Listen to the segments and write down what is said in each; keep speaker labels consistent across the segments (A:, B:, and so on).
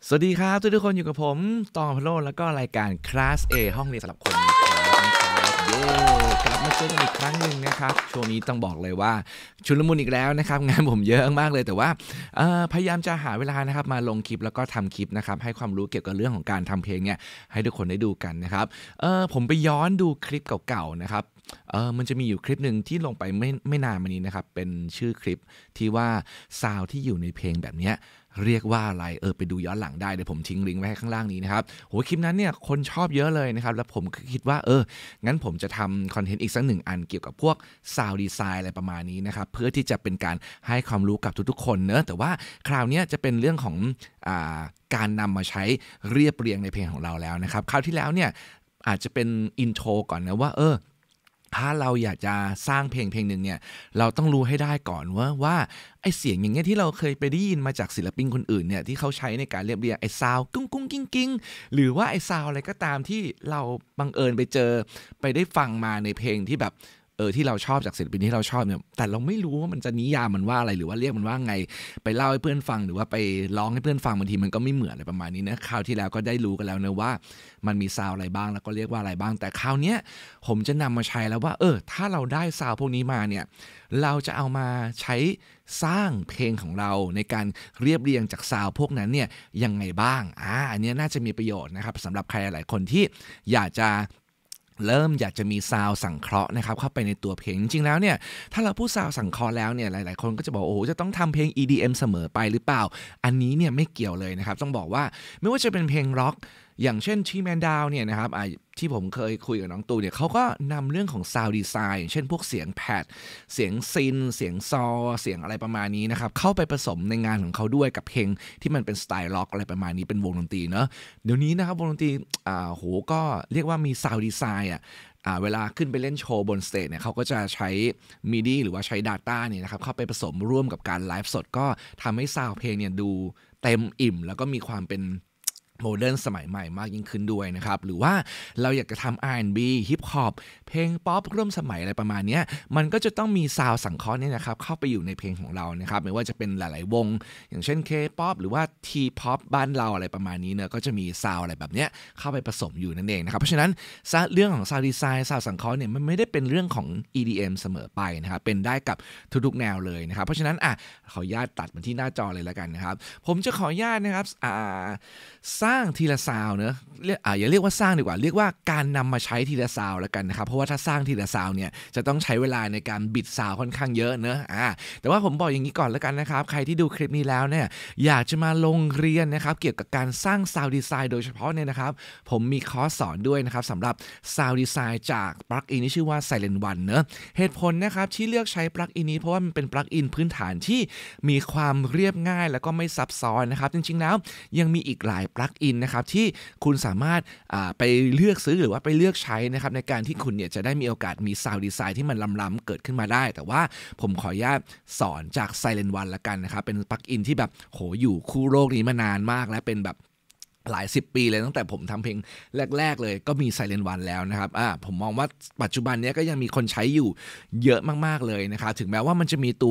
A: สวัสดีครับทุกคนอยู่กับผมตองพโลแล้วก็รายการคลาส A ห้องเรียนสำหรับคนมีคลาสเย้กลับมาเจอกันอีกครั้งหนึ่งนะครับช่วงนี้ต้องบอกเลยว่าชุลมุนอีกแล้วนะครับงานผมเยอะมากเลยแต่ว่าพยายามจะหาเวลานะครับมาลงคลิปแล้วก็ทำคลิปนะครับให้ความรู้เกี่ยวกับเรื่องของการทำเพลงเนี่ยให้ทุกคนได้ดูกันนะครับผมไปย้อนดูคลิปเก่าๆนะครับมันจะมีอยู่คลิปหนึ่งที่ลงไปไม่นานมานี้นะครับเป็นชื่อคลิปที่ว่าซาวที่อยู่ในเพลงแบบนี้เรียกว่าอะไรไปดูย้อนหลังได้เดี๋ยวผมทิ้งลิงก์ไว้ให้ข้างล่างนี้นะครับโหคลิปนั้นเนี่ยคนชอบเยอะเลยนะครับแล้วผมคิดว่างั้นผมจะทำคอนเทนต์อีกสักหนึ่งอันเกี่ยวกับพวกซาวด์ดีไซน์อะไรประมาณนี้นะครับเพื่อที่จะเป็นการให้ความรู้กับทุกๆคนเนอะแต่ว่าคราวนี้จะเป็นเรื่องของการนำมาใช้เรียบเรียงในเพลงของเราแล้วนะครับคราวที่แล้วเนี่ยอาจจะเป็นอินโทรก่อนนะว่าถ้าเราอยากจะสร้างเพลงหนึ่งเนี่ยเราต้องรู้ให้ได้ก่อนว่าไอเสียงอย่างเงี้ยที่เราเคยไปได้ยินมาจากศิลปินคนอื่นเนี่ยที่เขาใช้ในการเรียบเรียงไอซาวกุ้งกุ้งกิ้งกิ้งหรือว่าไอซาวอะไรก็ตามที่เราบังเอิญไปเจอไปได้ฟังมาในเพลงที่แบบที่เราชอบจากศิลปินที่เราชอบเนี่ยแต่เราไม่รู้ว่ามันจะนิยามมันว่าอะไรหรือว่าเรียกมันว่าไงไปเล่าให้เพื่อนฟังหรือว่าไปร้องให้เพื่อนฟังบางทีมันก็ไม่เหมือนอะไรประมาณนี้นะคราวที่แล้วก็ได้รู้กันแล้วนะว่ามันมีซาวอะไรบ้างแล้วก็เรียกว่าอะไรบ้างแต่คราวเนี้ยผมจะนำมาใช้แล้วว่าถ้าเราได้ซาวพวกนี้มาเนี่ยเราจะเอามาใช้สร้างเพลงของเราในการเรียบเรียงจากซาวพวกนั้นเนี่ยยังไงบ้างอันนี้น่าจะมีประโยชน์นะครับสำหรับใครหลายคนที่อยากจะมีซาวสังเคราะห์นะครับเข้าไปในตัวเพลงจริงๆแล้วเนี่ยถ้าเราพูดซาวสังเคราะห์แล้วเนี่ยหลายๆคนก็จะบอกโอ้โหจะต้องทำเพลง EDM เสมอไปหรือเปล่าอันนี้เนี่ยไม่เกี่ยวเลยนะครับต้องบอกว่าไม่ว่าจะเป็นเพลงร็อกอย่างเช่นชีแมนดาวเนี่ยนะครับที่ผมเคยคุยกับน้องตูเนี่ยเขาก็นำเรื่องของซาวด์ดีไซน์อย่างเช่นพวกเสียงแพดเสียงซินเสียงซอเสียงอะไรประมาณนี้นะครับเข้าไปผสมในงานของเขาด้วยกับเพลงที่มันเป็นสไตล์ล็อกอะไรประมาณนี้เป็นวงดนตรีเนอะเดี๋ยวนี้นะครับวงดนตรีโหก็เรียกว่ามีซาวด์ดีไซน์เวลาขึ้นไปเล่นโชว์บนสเตจเนี่ยเขาก็จะใช้ MIDI หรือว่าใช้ Data เนี่ยนะครับเข้าไปผสมร่วมกับการไลฟ์สดก็ทำให้ซาวด์เพลงเนี่ยดูเต็มอิ่มแล้วก็มีความเป็นโมเดิร์นสมัยใหม่มากยิ่งขึ้นด้วยนะครับหรือว่าเราอยากจะทำ R&B ฮิปฮอปเพลงป๊อปร่วมสมัยอะไรประมาณนี้มันก็จะต้องมีซาวสังเคราะห์เนี่ยนะครับเข้าไปอยู่ในเพลงของเรานะครับไม่ว่าจะเป็นหลายๆวงอย่างเช่น K-pop หรือว่า T-pop บ้านเราอะไรประมาณนี้เนอะก็จะมีซาวอะไรแบบเนี้ยเข้าไปผสมอยู่นั่นเองนะครับเพราะฉะนั้นเรื่องของซาวดีไซน์ซาวสังเคราะห์เนี่ยมันไม่ได้เป็นเรื่องของ EDM เสมอไปนะครับเป็นได้กับทุกๆแนวเลยนะครับเพราะฉะนั้นขออนุญาตตัดมาที่หน้าจอเลยแล้วกันนะครับผมจะขออนุญาตนะครับสร้างทีละซาวเนอะอย่าเรียกว่าสร้างดีกว่าเรียกว่าการนำมาใช้ทีละซาวแล้วกันนะครับเพราะว่าถ้าสร้างทีละซาวเนี่ยจะต้องใช้เวลาในการบิดซาวค่อนข้างเยอะเนอะแต่ว่าผมบอกอย่างนี้ก่อนแล้วกันนะครับใครที่ดูคลิปนี้แล้วเนี่ยอยากจะมาลงเรียนนะครับเกี่ยวกับการสร้างซาวด์ดีไซน์โดยเฉพาะเนี่ยนะครับผมมีคอร์สสอนด้วยนะครับสำหรับซาวด์ดีไซน์จากปลั๊กอินที่ชื่อว่า Silent One เนอะเหตุผลนะครับที่เลือกใช้ปลั๊กอินนี้เพราะว่ามันเป็นปลั๊กอินพื้นฐานที่มีความเรียบง่ายแล้วก็ไม่ซับซ้อนนะครับจริงๆแล้วยังมีอีกหลายปลั๊กอินนะครับที่คุณสามารถไปเลือกซื้อหรือว่าไปเลือกใช้นะครับในการที่คุณเนี่ยจะได้มีโอกาสมีซาวด์ดีไซน์ที่มันล้ำๆเกิดขึ้นมาได้แต่ว่าผมขออนุญาตสอนจาก Silent One ละกันนะครับเป็นปลั๊กอินที่แบบอยู่คู่โลกนี้มานานมากและเป็นแบบหลาย10 ปีเลยตั้งแต่ผมทำเพลงแรกๆเลยก็มี Silent One แล้วนะครับผมมองว่าปัจจุบันนี้ก็ยังมีคนใช้อยู่เยอะมากๆเลยนะครับถึงแม้ว่ามันจะมีตัว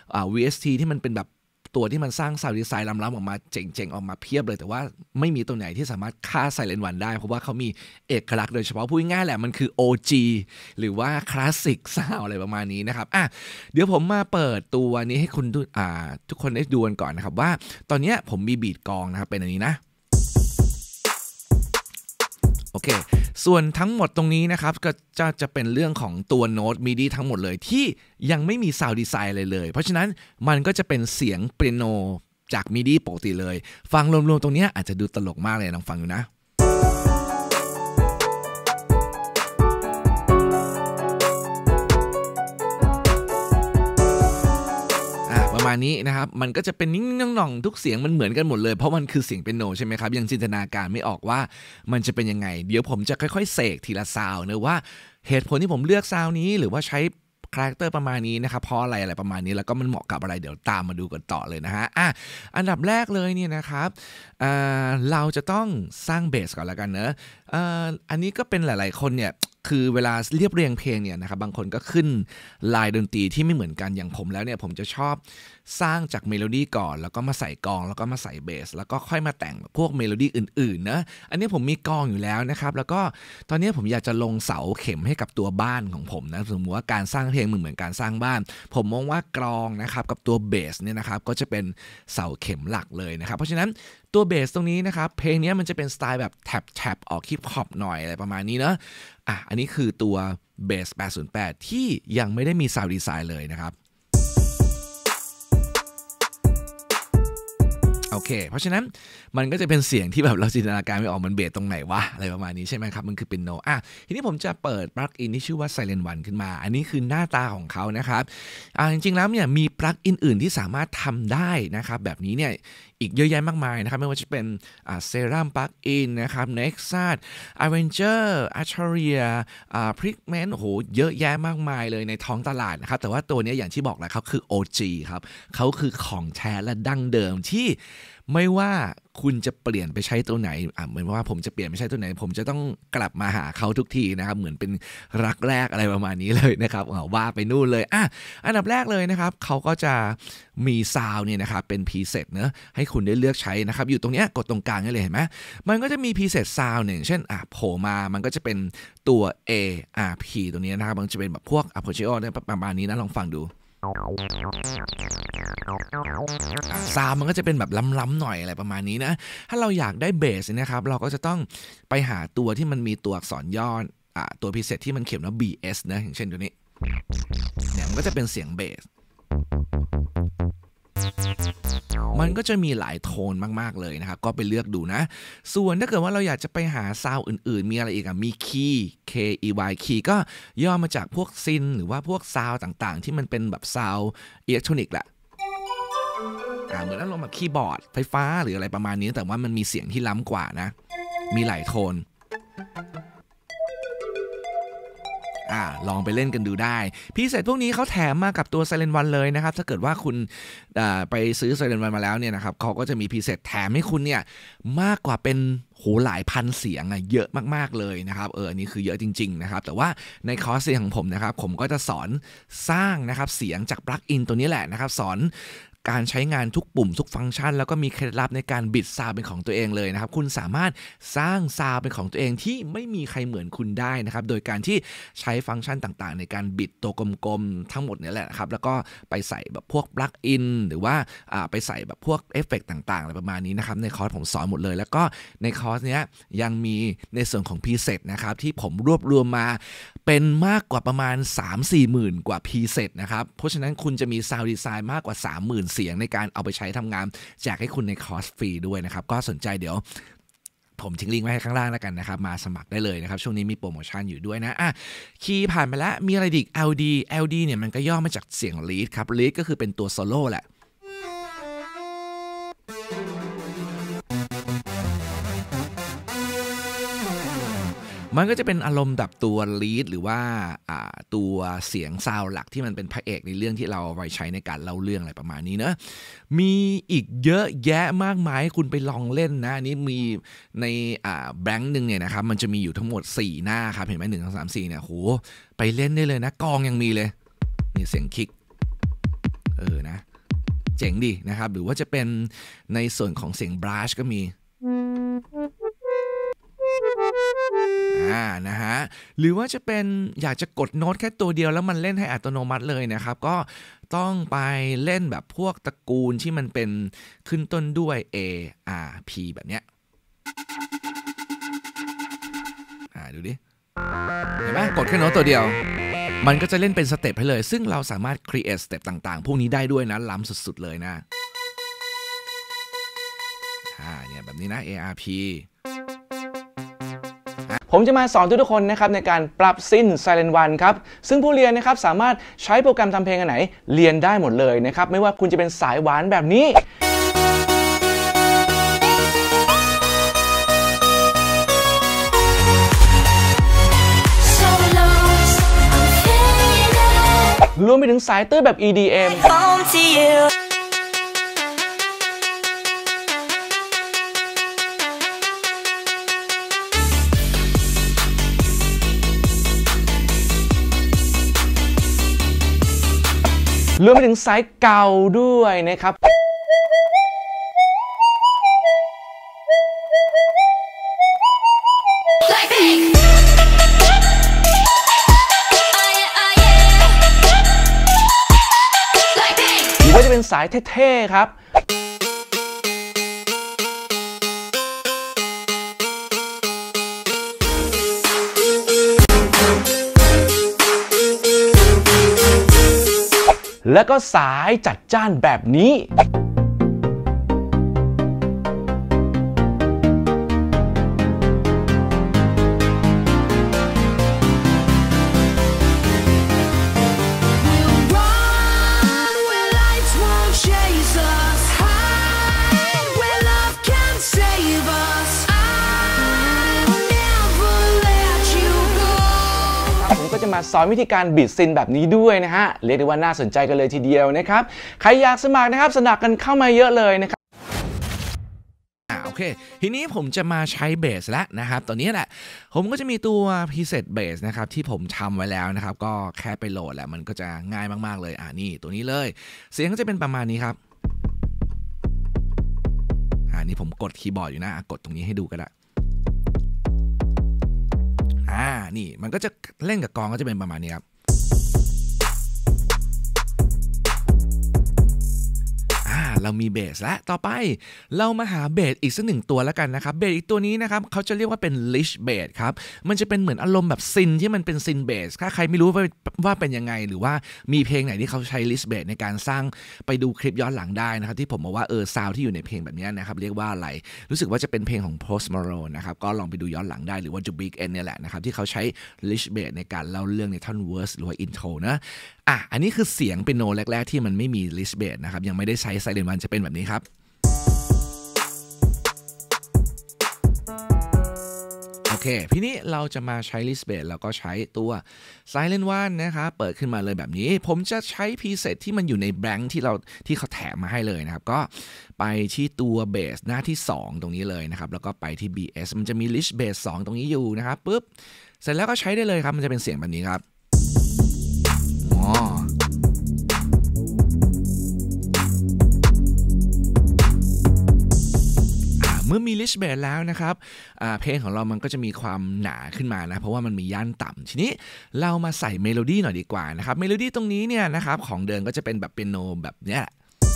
A: VST ที่มันเป็นแบบตัวที่มันสร้างซาวด์ดีไซน์ล้ำๆออกมาเจ๋งๆออกมาเพียบเลยแต่ว่าไม่มีตัวไหนที่สามารถฆ่า Silent One ได้เพราะว่าเขามีเอกลักษณ์โดยเฉพาะพูดง่ายๆแหละมันคือ OG หรือว่าคลาสสิกซาวอะไรประมาณนี้นะครับเดี๋ยวผมมาเปิดตัวนี้ให้คุณทุกคนได้ดูกันก่อนนะครับว่าตอนนี้ผมมีบีทกลองนะครับเป็นอันนี้นะโอเคส่วนทั้งหมดตรงนี้นะครับก็จะเป็นเรื่องของตัวโน้ต MIDI ทั้งหมดเลยที่ยังไม่มีซาวด์ดีไซน์เลยเพราะฉะนั้นมันก็จะเป็นเสียงเปียโนจาก MIDI ปกติเลยฟังรวมๆตรงนี้อาจจะดูตลกมากเลยลองฟังดูนะประมาณนี้นะครับมันก็จะเป็นนิ่งๆหน่องๆทุกเสียงมันเหมือนกันหมดเลยเพราะมันคือเสียงเปียโนใช่ไหมครับยังจินตนาการไม่ออกว่ามันจะเป็นยังไงเดี๋ยวผมจะค่อยๆเสกทีละซาวนะว่าเหตุผลที่ผมเลือกซาวนี้หรือว่าใช้คาแรคเตอร์ประมาณนี้นะครับเพราะอะไรประมาณนี้แล้วก็มันเหมาะกับอะไรเดี๋ยวตามมาดูกันต่อเลยนะฮะอันดับแรกเลยเนี่ยนะครับเราจะต้องสร้างเบสก่อนแล้วกันเนอะอันนี้ก็เป็นหลายๆคนเนี่ยคือเวลาเรียบเรียงเพลงเนี่ยนะครับบางคนก็ขึ้นลายดนตรีที่ไม่เหมือนกันอย่างผมแล้วเนี่ยผมจะชอบสร้างจากเมโลดี้ก่อนแล้วก็มาใส่กลองแล้วก็มาใส่เบสแล้วก็ค่อยมาแต่งพวกเมโลดี้อื่นๆนะอันนี้ผมมีกลองอยู่แล้วนะครับแล้วก็ตอนนี้ผมอยากจะลงเสาเข็มให้กับตัวบ้านของผมนะสมมติว่าการสร้างเพลงเหมือนการสร้างบ้านผมมองว่ากลองนะครับกับตัวเบสเนี่ยนะครับก็จะเป็นเสาเข็มหลักเลยนะครับเพราะฉะนั้นตัวเบสตรงนี้นะครับเพลงนี้มันจะเป็นสไตล์แบบแท็บออกฮิปฮอปหน่อยอะไรประมาณนี้เนาะอันนี้คือตัวเบส808ที่ยังไม่ได้มีซาวด์ดีไซน์เลยนะครับโอเคเพราะฉะนั้นมันก็จะเป็นเสียงที่แบบเราจินตนาการไม่ออกมันเบสตรงไหนวะอะไรประมาณนี้ใช่ไหมครับมันคือเป็นโนทีนี้ผมจะเปิดปลั๊กอินที่ชื่อว่า Silent One ขึ้นมาอันนี้คือหน้าตาของเขานะครับจริงๆแล้วเนี่ยมีปลั๊กอินอื่นที่สามารถทำได้นะครับแบบนี้เนี่ยอีกเยอะแยะมากมายนะครับไม่ว่าจะเป็นSerum Plugin นะครับ Nexus Avenger Arturia Pigment โอ้โหเยอะแยะมากมายเลยในท้องตลาดนะครับแต่ว่าตัวนี้อย่างที่บอกแล้วครับคือ OG ครับเขาคือของแท้และดั้งเดิมที่ไม่ว่าคุณจะเปลี่ยนไปใช้ตัวไหนเหมือนว่าผมจะเปลี่ยนไปใช้ตัวไหนผมจะต้องกลับมาหาเขาทุกทีนะครับเหมือนเป็นรักแรกอะไรประมาณนี้เลยนะครับว่าไปนู่นเลยอันดับแรกเลยนะครับเขาก็จะมีซาวเนี่ยนะครับเป็นพรีเซตเนอะให้คุณได้เลือกใช้นะครับอยู่ตรงนี้กดตรงกลางนี่เลยเห็นไหมมันก็จะมีพรีเซตซาวหนึ่งเช่นโผล่มามันก็จะเป็นตัว ARP ตัวนี้นะครับมันจะเป็นแบบพวก Arpeggio ประมาณนี้นะลองฟังดูซาวมันก็จะเป็นแบบล้ำๆหน่อยอะไรประมาณนี้นะถ้าเราอยากได้เบสนะครับเราก็จะต้องไปหาตัวที่มันมีตัวอักษรย่อตัวพิเศษที่มันเขียนว่า BS นะอย่างเช่นตัวนี้เนี่ยมันก็จะเป็นเสียงเบสมันก็จะมีหลายโทนมากๆเลยนะครับก็ไปเลือกดูนะส่วนถ้าเกิดว่าเราอยากจะไปหาซาวอื่นๆมีอะไรอีกมีคีย์ KEY คีย์ก็ย่อมาจากพวกซินหรือว่าพวกซาวต่างๆที่มันเป็นแบบซาวอิเล็กทรอนิกส์แหละเหมือนอารมณ์แบบคีย์บอร์ดไฟฟ้าหรืออะไรประมาณนี้แต่ว่ามันมีเสียงที่ล้ำกว่านะมีหลายโทนลองไปเล่นกันดูได้พิเศษพวกนี้เขาแถมมากับตัว Silent One เลยนะครับถ้าเกิดว่าคุณไปซื้อ Silent One มาแล้วเนี่ยนะครับเขาก็จะมีพิเศษแถมให้คุณเนี่ยมากกว่าเป็นหลายพันเสียงเยอะมากๆเลยนะครับอันนี้คือเยอะจริงๆนะครับแต่ว่าในคอร์สเรียนของผมนะครับผมก็จะสอนสร้างนะครับเสียงจากปลั๊กอินตัวนี้แหละนะครับสอนการใช้งานทุกปุ่มทุกฟังก์ชันแล้วก็มีเคล็ดลับในการบิดซาวเป็นของตัวเองเลยนะครับคุณสามารถสร้างซาวเป็นของตัวเองที่ไม่มีใครเหมือนคุณได้นะครับโดยการที่ใช้ฟังก์ชันต่างๆในการบิดตัวกลมๆทั้งหมดนี่แหละครับแล้วก็ไปใส่แบบพวกปลั๊กอินหรือว่าไปใส่แบบพวกเอฟเฟกต์ต่างๆอะไรประมาณนี้นะครับในคอร์สผมสอนหมดเลยแล้วก็ในคอร์สเนี้ยยังมีในส่วนของพรีเซตนะครับที่ผมรวบรวมมาเป็นมากกว่าประมาณ 3-4 หมื่นกว่าพรีเซตนะครับเพราะฉะนั้นคุณจะมีซาวด์ดีไซน์มากกว่า 30,000 เสียงในการเอาไปใช้ทำงานแจกให้คุณในคอร์สฟรีด้วยนะครับก็สนใจเดี๋ยวผมทิ้งลิงก์ไว้ให้ข้างล่างแล้วกันนะครับมาสมัครได้เลยนะครับช่วงนี้มีโปรโมชั่นอยู่ด้วยนะคีย์ผ่านไปแล้วมีอะไรอีก LD เนี่ยมันก็ย่อมาจากเสียงลีดครับลีดก็คือเป็นตัวโซโล่แหละมันก็จะเป็นอารมณ์แบบตัวลีดหรือว่าตัวเสียงซาวด์หลักที่มันเป็นพระเอกในเรื่องที่เราเอาไว้ใช้ในการเล่าเรื่องอะไรประมาณนี้นะมีอีกเยอะแยะมากมายคุณไปลองเล่นนะนี่มีในแบงค์หนึ่งเนี่ยนะครับมันจะมีอยู่ทั้งหมด4หน้าครับเห็นไหม1 2 3 4เนี่ยโหไปเล่นได้เลยนะกองยังมีเลยนี่เสียงคิกนะเจ๋งดีนะครับหรือว่าจะเป็นในส่วนของเสียงบรัชก็มีนะฮะหรือว่าจะเป็นอยากจะกดโน้ตแค่ตัวเดียวแล้วมันเล่นให้อัตโนมัติเลยนะครับก็ต้องไปเล่นแบบพวกตระกูลที่มันเป็นขึ้นต้นด้วย A R P แบบเนี้ยดูดิเห็นไหมกดแค่โน้ตตัวเดียวมันก็จะเล่นเป็นสเต็ปให้เลยซึ่งเราสามารถ create สเต็ปต่างๆพวกนี้ได้ด้วยนะล้ำสุดๆเลยนะเนี่ยแบบนี้นะ A R Pผมจะมาสอนทุกคนนะครับในการปรับซิน Silent One ครับซึ่งผู้เรียนนะครับสามารถใช้โปรแกรมทำเพลงอันไหนเรียนได้หมดเลยนะครับไม่ว่าคุณจะเป็นสายหวานแบบนี้รวมไปถึงสายตื้อแบบ EDM รวมไปถึงสายเก่าด้วยนะครับหรือว่าจะเป็นสายเท่ๆครับแล้วก็สายจัดจ้านแบบนี้ผมก็จะมาสอนวิธีการบีทซินแบบนี้ด้วยนะฮะเรียกได้ว่าน่าสนใจกันเลยทีเดียวนะครับใครอยากสมัครนะครับสมัครกันเข้ามาเยอะเลยนะครับโอเคทีนี้ผมจะมาใช้เบสแล้วนะครับตอนนี้แหละผมก็จะมีตัว preset bass นะครับที่ผมทำไว้แล้วนะครับก็แค่ไปโหลดแหละมันก็จะง่ายมากๆเลยนี่ตัวนี้เลยเสียงก็จะเป็นประมาณนี้ครับนี่ผมกดคีย์บอร์ดอยู่นะกดตรงนี้ให้ดูก็ได้นี่มันก็จะเล่นกับกลองก็จะเป็นประมาณนี้ครับเรามีเบสแล้วต่อไปเรามาหาเบสอีกสักหนึ่งตัวแล้วกันนะครับเบสอีกตัวนี้นะครับเขาจะเรียกว่าเป็น Lish Bass ครับมันจะเป็นเหมือนอารมณ์แบบซินที่มันเป็นซินเบสถ้าใครไม่รู้ว่าเป็นยังไงหรือว่ามีเพลงไหนที่เขาใช้ Lish Bass ในการสร้างไปดูคลิปย้อนหลังได้นะครับที่ผมบอกว่าซาวด์ที่อยู่ในเพลงแบบนี้นะครับเรียกว่าอะไรรู้สึกว่าจะเป็นเพลงของ Post Malone นะครับก็ลองไปดูย้อนหลังได้หรือว่า The Big End เนี่ยแหละนะครับที่เขาใช้ Lish Bass ในการเล่าเรื่องในท่อน verse หรือว่า intro นะอันนี้คือเสียงเปียโนแรกๆที่มันไม่มี Lish Bass นะครับยังไม่ได้ใช้ Silent One จะเป็นแบบนี้ครับโอเคทีนี้เราจะมาใช้ Lish Bass แล้วก็ใช้ตัว Silent One นะครับเปิดขึ้นมาเลยแบบนี้ผมจะใช้ preset ที่มันอยู่ในแบงค์ที่เขาแถมมาให้เลยนะครับก็ไปที่ตัวเบสหน้าที่2ตรงนี้เลยนะครับแล้วก็ไปที่ BS มันจะมี Lish Bass 2ตรงนี้อยู่นะครับปุ๊บเสร็จแล้วก็ใช้ได้เลยครับมันจะเป็นเสียงแบบนี้ครับเมื่อมี Lish Bass แล้วนะครับเพลงของเรามันก็จะมีความหนาขึ้นมานะเพราะว่ามันมีย่านต่ำทีนี้เรามาใส่เมโลดี้หน่อยดีกว่านะครับเมโลดี้ตรงนี้เนี่ยนะครับของเดิมก็จะเป็นแบบเปียโนแบบเนี้ย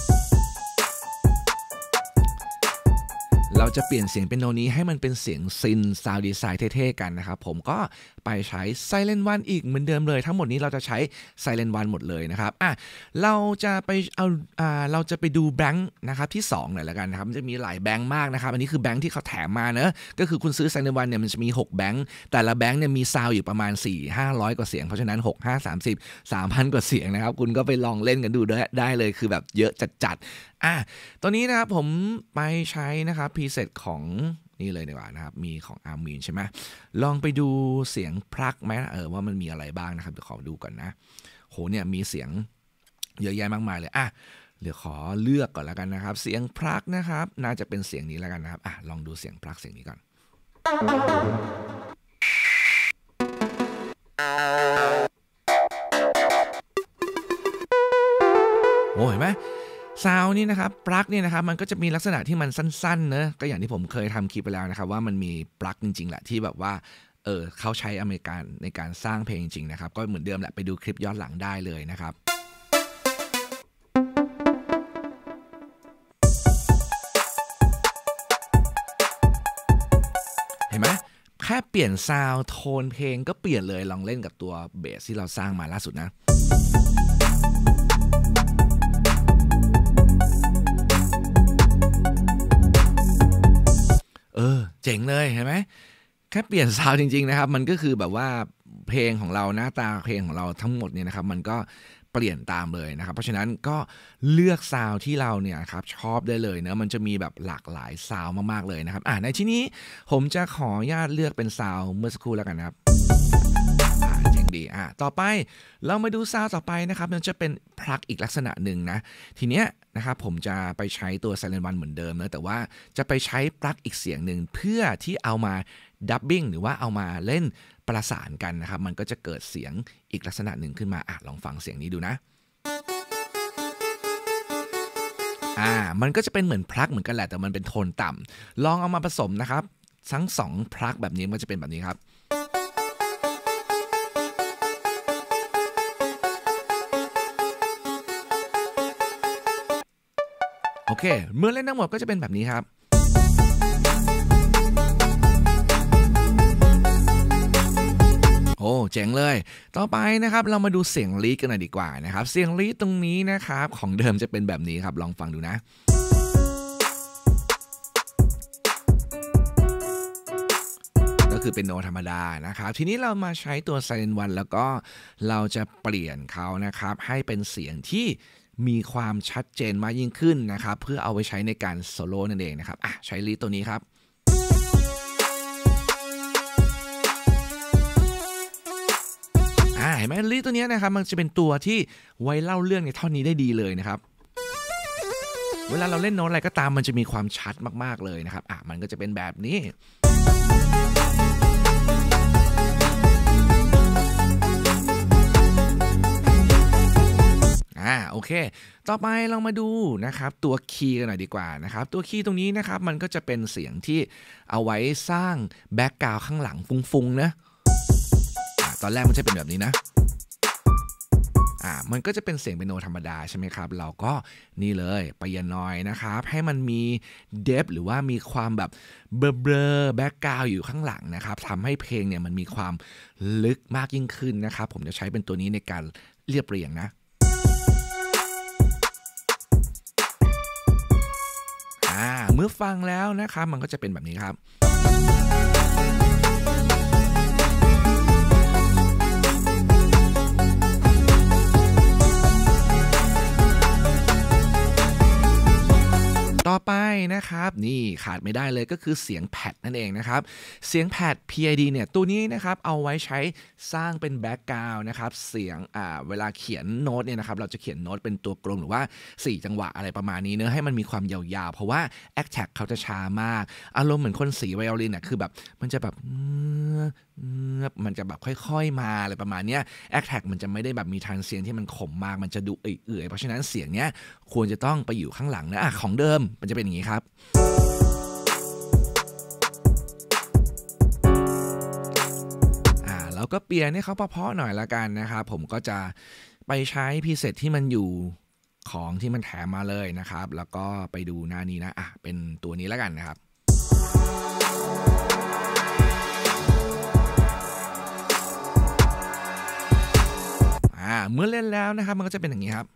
A: เราจะเปลี่ยนเสียงเปียโนนี้ให้มันเป็นเสียงซินซาวด์ดีไซน์เท่ๆกันนะครับผมก็ไปใช้ Silent One อีกเหมือนเดิมเลยทั้งหมดนี้เราจะใช้ Silent One หมดเลยนะครับเราจะไปดูแบงค์นะครับที่2หน่อยละกันนะครับมันจะมีหลายแบงค์มากนะครับอันนี้คือแบงค์ที่เขาแถมมาเนอะก็คือคุณซื้อ Silent One เนี่ยมันจะมี6แบงค์แต่ละแบงค์เนี่ยมีซาวด์อยู่ประมาณ 4-500 กว่าเสียงเพราะฉะนั้น6 5 30 3,000 กว่าเสียงนะครับคุณก็ไปลองเล่นกันดูได้เลยคือแบบเยอะจัดตัวนี้นะครับผมไปใช้นะครับ preset ของนี่เลยดีกว่านะครับมีของ Armin ใช่ไหมลองไปดูเสียงพลักไหมว่ามันมีอะไรบ้างนะครับเดี๋ยวขอดูก่อนนะโหเนี่ยมีเสียงเยอะแยะมากมายเลยเดี๋ยวขอเลือกก่อนแล้วกันนะครับเสียงพลักนะครับน่าจะเป็นเสียงนี้แล้วกันนะครับลองดูเสียงพลักเสียงนี้ก่อนโอ้เห็นไหมซาวนี่นะครับปลั๊กเนี่ยนะครับมันก็จะมีลักษณะที่มันสั้นๆเนอะก็อย่างที่ผมเคยทำคลิปไปแล้วนะครับว่ามันมีปลั๊กจริงๆแหละที่แบบว่าเขาใช้อเมริกันในการสร้างเพลงจริงๆนะครับก็เหมือนเดิมแหละไปดูคลิปย้อนหลังได้เลยนะครับเห็นไหมแค่เปลี่ยนซาวโทนเพลงก็เปลี่ยนเลยลองเล่นกับตัวเบสที่เราสร้างมาล่าสุดนะเจ๋งเลยเห็นไหมแค่เปลี่ยนซาวด์จริงๆนะครับมันก็คือแบบว่าเพลงของเราหน้าตาเพลงของเราทั้งหมดเนี่ยนะครับมันก็เปลี่ยนตามเลยนะครับเพราะฉะนั้นก็เลือกซาวด์ที่เราเนี่ยครับชอบได้เลยนะมันจะมีแบบหลากหลายซาวด์มากๆเลยนะครับในที่นี้ผมจะขออนุญาตเลือกเป็นซาวด์เมื่อสักครู่แล้วกันนะครับเจ๋งดีต่อไปเรามาดูซาวด์ต่อไปนะครับมันจะเป็นพลักอีกลักษณะหนึ่งนะทีเนี้ยนะครับผมจะไปใช้ตัว Silent One เหมือนเดิมนะแต่ว่าจะไปใช้ปลั๊กอีกเสียงหนึ่งเพื่อที่เอามาดับบิ้งหรือว่าเอามาเล่นประสานกันนะครับมันก็จะเกิดเสียงอีกลักษณะหนึ่งขึ้นมาลองฟังเสียงนี้ดูนะมันก็จะเป็นเหมือนพลักเหมือนกันแหละแต่มันเป็นโทนต่ำลองเอามาผสมนะครับทั้ง2พลักแบบนี้มันจะเป็นแบบนี้ครับโอเคเมื่อเล่นทั้งหมดก็จะเป็นแบบนี้ครับโอ้เจ๋งเลยต่อไปนะครับเรามาดูเสียงลีดกันหน่อยดีกว่านะครับเสียงลีดตรงนี้นะครับของเดิมจะเป็นแบบนี้ครับลองฟังดูนะก็คือเป็นโนธรรมดานะครับทีนี้เรามาใช้ตัว Silent One แล้วก็เราจะเปลี่ยนเขานะครับให้เป็นเสียงที่มีความชัดเจนมากยิ่งขึ้นนะครับเพื่อเอาไปใช้ในการโซโล่นั่นเองนะครับใช้ลีดตัวนี้ครับเห็นไหมลีดตัวนี้นะครับมันจะเป็นตัวที่ไว้เล่าเรื่องในท่อนนี้ได้ดีเลยนะครับเวลาเราเล่นโน้ตอะไรก็ตามมันจะมีความชัดมากๆเลยนะครับมันก็จะเป็นแบบนี้โอเคต่อไปเรามาดูนะครับตัวคีย์กันหน่อยดีกว่านะครับตัวคีย์ตรงนี้นะครับมันก็จะเป็นเสียงที่เอาไว้สร้างแบ็กกราวด์ข้างหลังฟุ้งๆนะตอนแรกมันจะเป็นแบบนี้นะมันก็จะเป็นเสียงเปียโนธรรมดาใช่ไหมครับเราก็นี่เลยไปยันน้อยนะครับให้มันมีเดฟหรือว่ามีความแบบเบลอแบ็กกราวด์อยู่ข้างหลังนะครับทำให้เพลงเนี่ยมันมีความลึกมากยิ่งขึ้นนะครับผมจะใช้เป็นตัวนี้ในการเรียบเรียงนะเมื่อฟังแล้วนะครับมันก็จะเป็นแบบนี้ครับต่อไปนะครับนี่ขาดไม่ได้เลยก็คือเสียงแพดนั่นเองนะครับเสียงแพด PID เนี่ยตัวนี้นะครับเอาไว้ใช้สร้างเป็นแบ็กกราวด์นะครับเสียงเวลาเขียนโน้ตเนี่ยนะครับเราจะเขียนโน้ตเป็นตัวกลมหรือว่า4จังหวะอะไรประมาณนี้เนอะให้มันมีความยาวๆเพราะว่า Attack เขาจะช้ามากอารมณ์เหมือนคนสีไวโอลินคือแบบมันจะแบบมันจะแบบค่อยๆมาอะไรประมาณนี้ Attack มันจะไม่ได้แบบมีทรานเซียนที่มันขมมากมันจะดูเอื่อยๆเพราะฉะนั้นเสียงเนี้ยควรจะต้องไปอยู่ข้างหลังนะของเดิมมันจะเป็นอย่างนี้ครับแล้วก็เปลี่ยนให้เขาเพาะๆหน่อยละกันนะครับผมก็จะไปใช้พรีเซตที่มันอยู่ของที่มันแถมมาเลยนะครับแล้วก็ไปดูหน้านี้นะเป็นตัวนี้ละกันนะครับเมื่อเล่นแล้วนะครับมันก็จะเป็นอย่างนี้ครับ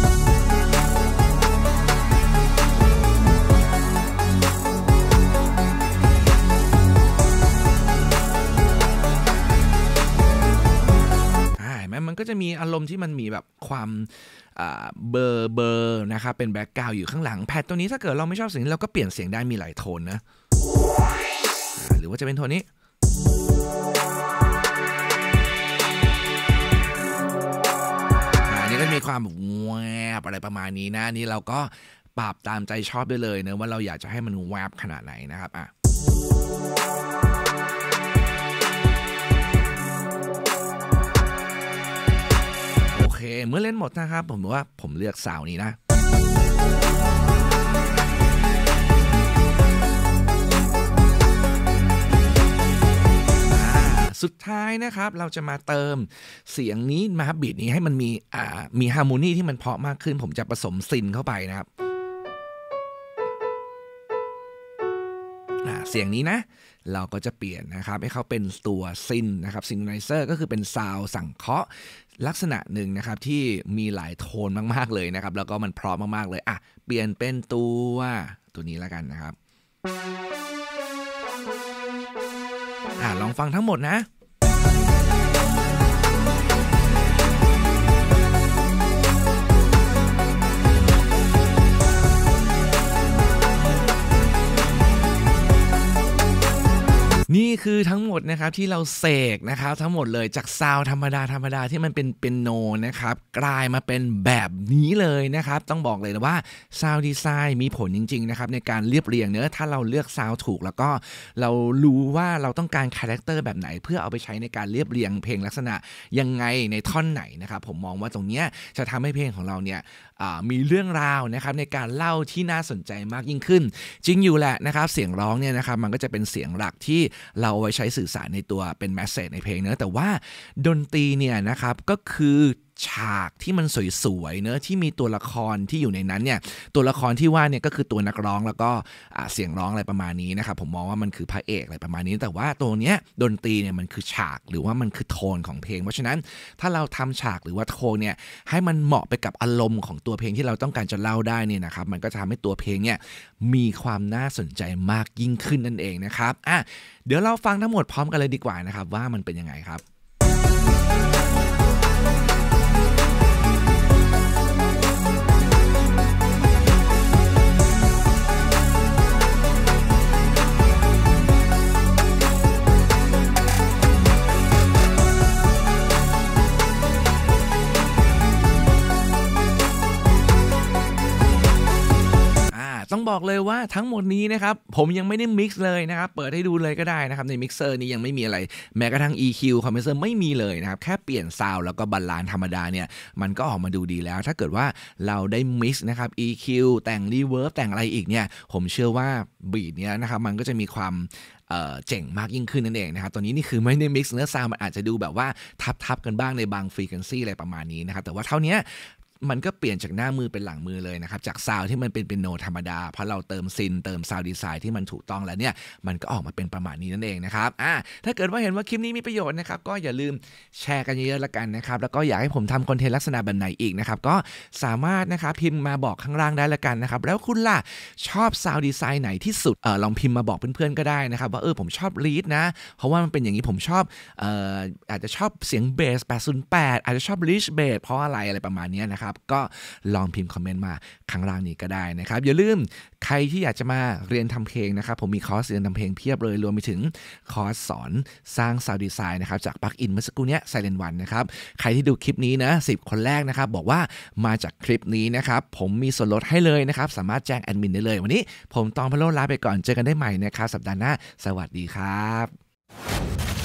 A: มันก็จะมีอารมณ์ที่มันมีแบบความเบอร์นะครับเป็นแบ็กกราวด์อยู่ข้างหลังแพดตัวนี้ถ้าเกิดเราไม่ชอบเสียงเราก็เปลี่ยนเสียงได้มีหลายโทนนะหรือว่าจะเป็นโทนนี้นี่ก็มีความแวบอะไรประมาณนี้นะนี่เราก็ปรับตามใจชอบได้เลยนะว่าเราอยากจะให้มันแวบขนาดไหนนะครับเมื่อเล่นหมดนะครับผมว่าผมเลือกซาวนี้นะสุดท้ายนะครับเราจะมาเติมเสียงนี้มาบีทนี้ให้มันมีฮาร์โมนีที่มันเพาะมากขึ้นผมจะผสมซินเข้าไปนะครับเสียงนี้นะเราก็จะเปลี่ยนนะครับให้เขาเป็นตัวซินนะครับซินไนเซอร์ก็คือเป็นซาวสั่งเคาะลักษณะหนึ่งนะครับที่มีหลายโทนมากๆเลยนะครับแล้วก็มันเพราะมากๆเลยเปลี่ยนเป็นตัวนี้แล้วกันนะครับลองฟังทั้งหมดนะ นนี่คือทั้งหมดนะครับที่เราเสกนะครับทั้งหมดเลยจากซาวธรรมดาที่มันเป็นเปียโนนะครับกลายมาเป็นแบบนี้เลยนะครับต้องบอกเลยนะว่าซาวด์ดีไซน์มีผลจริงๆนะครับในการเรียบเรียงเนื้อถ้าเราเลือกซาวด์ถูกแล้วก็เรารู้ว่าเราต้องการคาแรคเตอร์แบบไหนเพื่อเอาไปใช้ในการเรียบเรียงเพลงลักษณะยังไงในท่อนไหนนะครับผมมองว่าตรงนี้จะทำให้เพลงของเราเนี่ยมีเรื่องราวนะครับในการเล่าที่น่าสนใจมากยิ่งขึ้นจริงอยู่แหละนะครับเสียงร้องเนี่ยนะครับมันก็จะเป็นเสียงหลักที่เราเอาไว้ใช้สื่อสารในตัวเป็นแมสเสจในเพลงเนอะแต่ว่าดนตรีเนี่ยนะครับก็คือฉากที่มันสวยๆเนอะที่มีตัวละครที่อยู่ในนั้นเนี่ยตัวละครที่ว่าเนี่ยก็คือตัวนักร้องแล้วก็เสียงร้องอะไรประมาณนี้นะครับผมมองว่ามันคือพระเอกอะไรประมาณนี้แต่ว่าตัวเนี้ยดนตรีเนี่ยมันคือฉากหรือว่ามันคือโทนของเพลงเพราะฉะนั้นถ้าเราทำฉากหรือว่าโทนเนี่ยให้มันเหมาะไปกับอารมณ์ของตัวเพลงที่เราต้องการจะเล่าได้เนี่ยนะครับมันก็จะทำให้ตัวเพลงเนี่ยมีความน่าสนใจมากยิ่งขึ้นนั่นเองนะครับเดี๋ยวเราฟังทั้งหมดพร้อมกันเลยดีกว่านะครับว่ามันเป็นยังไงครับต้องบอกเลยว่าทั้งหมดนี้นะครับผมยังไม่ได้มิกซ์เลยนะครับเปิดให้ดูเลยก็ได้นะครับในมิกเซอร์นี้ยังไม่มีอะไรแม้กระทั่ง EQ คอมเพรสเซอร์ไม่มีเลยนะครับแค่เปลี่ยนซาวด์แล้วก็บาลานซ์ธรรมดาเนี่ยมันก็ออกมาดูดีแล้วถ้าเกิดว่าเราได้มิกซ์นะครับ EQ แต่งรีเวิร์บแต่งอะไรอีกเนี่ยผมเชื่อว่าบีทเนี้ยนะครับมันก็จะมีความเจ๋งมากยิ่งขึ้นนั่นเองนะครับตอนนี้นี่คือไม่ได้มิกซ์เนื้อซาวด์มันอาจจะดูแบบว่าทับกันบ้างในบางฟรีเควนซีอะไรประมาณนี้นะครับแต่ว่าเท่านี้มันก็เปลี่ยนจากหน้ามือเป็นหลังมือเลยนะครับจากซาวด์ที่มันเป็นเปียโนธรรมดาเพราะเราเติมซินเติมซาวด์ดีไซน์ที่มันถูกต้องแล้วเนี่ยมันก็ออกมาเป็นประมาณนี้นั่นเองนะครับถ้าเกิดว่าเห็นว่าคลิปนี้มีประโยชน์นะครับก็อย่าลืมแชร์กันเยอะๆละกันนะครับแล้วก็อยากให้ผมทำคอนเทนต์ลักษณะแบบไหนอีกนะครับก็สามารถนะครับพิมพ์มาบอกข้างล่างได้ละกันนะครับแล้วคุณล่ะชอบซาวด์ดีไซน์ไหนที่สุดลองพิมพ์มาบอกเพื่อนๆก็ได้นะครับว่าผมชอบลีดนะเพราะว่ามันเป็นอย่างนี้ผมชอบอาจจะชอบเสียงเบส808อาจจะชอบลิชเบสเพราะอะไรประมาณนี้นะครับก็ลองพิมพ์คอมเมนต์มาข้างล่างนี้ก็ได้นะครับอย่าลืมใครที่อยากจะมาเรียนทำเพลงนะครับผมมีคอร์สเรียนทำเพลงเพียบเลยรวมไปถึงคอร์สสอนสร้างซาวด์ดีไซน์นะครับจากปลั๊กอินเมื่อสักครู่นี้ Silent One นะครับใครที่ดูคลิปนี้นะ10คนแรกนะครับบอกว่ามาจากคลิปนี้นะครับผมมีส่วนลดให้เลยนะครับสามารถแจ้งแอดมินได้เลยวันนี้ผมตองพะโล้ลาไปก่อนเจอกันได้ใหม่นะครับสัปดาห์หน้าสวัสดีครับ